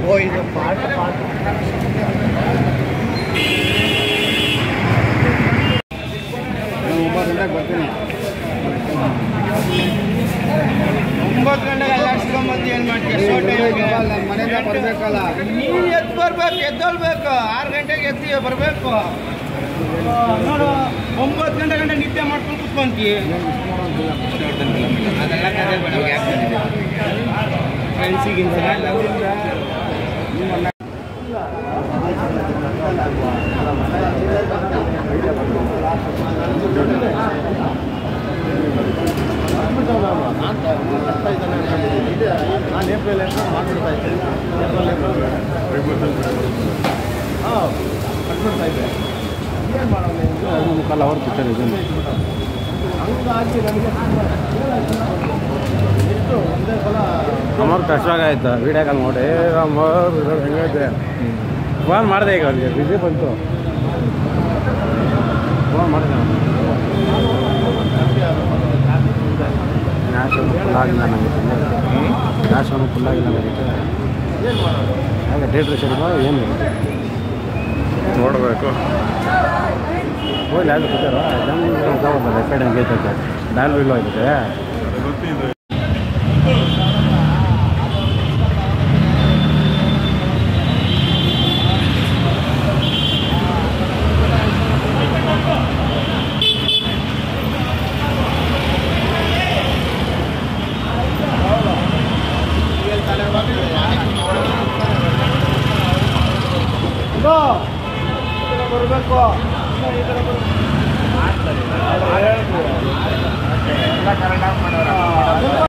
ಓ ಇದು ಪಾಠ ಪಾಠ 9 ಗಂಟೆಗೆ ಬರ್ತೀನಿ. 9 ಗಂಟೆಗೆ ಅಲ್ಲಾಡ್ಸ್ಕೊಂಬಂದು ಏನು ಮಾಡ್ತೀಯ? ನನ್ನ ಮನೆಯಿಂದ ಬರಬೇಕಲ್ಲ. ನೀನು ಎದ್ದು ಬರ್ಬೇಕು, ಎದ್ದೊಳ್ಬೇಕು. 6 ಗಂಟೆಗೆ ಎದ್ದು ಬರಬೇಕು. ನೋಡು 9 ಗಂಟೆ ನಿದ್ದೆ ಮಾಡ್ಕೊಂಡು ಕುತ್ಕೊಂತೀವಿ. ಅದೆಲ್ಲ ಕತೆ ಬೇಡ. ಫ್ರೆಂಡ್ಸಿಗಿಂತ ನಾನು ಏಪ್ರಿಲ್ ಮಾಡ್ಬಿಡ್ತಾ ಇದ್ದೆ. ಕಟ್ಬಿಡ್ತಾ ಇದ್ದೆ. ಏನು ಮಾಡೋಣ ಮುಖಾಲ ಅವ್ರು ಪಿಕ್ಚರ್ ಇದೆ ಹಂಗಾಗಿ ನನಗೆ ಎಷ್ಟು ಒಂದೇ ಸಲ ಅಮೌಂಟ್ ಕಷ್ಟವಾಗಾಯ್ತು. ವೀಡಿಯೋ ಕಾಲ್ ನೋಡಿ ಹೆಂಗೈತೆ ಫೋನ್ ಮಾಡಿದೆ. ಈಗ ಅವ್ರಿಗೆ ಬಿಸಿ ಬಂತು. ಫೋನ್ ಮಾಡಿದೆ ಫುಲ್ಲಾಗಿಲ್ಲ ನನಗೆ. ಕ್ಯಾಶನ್ನು ಫುಲ್ಲಾಗಿಲ್ಲ ನನಗೆ. ಹಾಗೆ ಥಿಯೇಟ್ರ್ ಸರಿಬಾ ಏನು ನೋಡಬೇಕು. ಹೋಗ್ಲಿ ಯಾವುದು ಕೂತಾರ ಜಂಗ್ ಎಫ್ಐಡ್ ಗೇಟ್ ಐತೆ. ಡಾಲ್ ವೀಲ್ ಆಗಿದೆ. ಬರಬೇಕು ಎಲ್ಲ ಕರೆಕ್ಟಾಗಿ ಮಾಡೋರು.